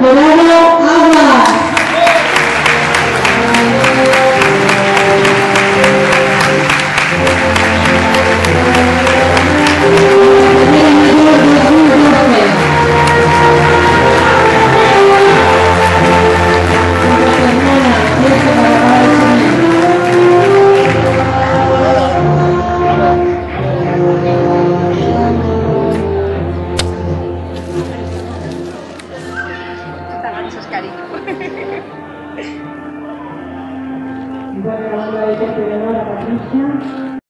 Corado Aguas. Igual que la banda de corte de honor a Patricia.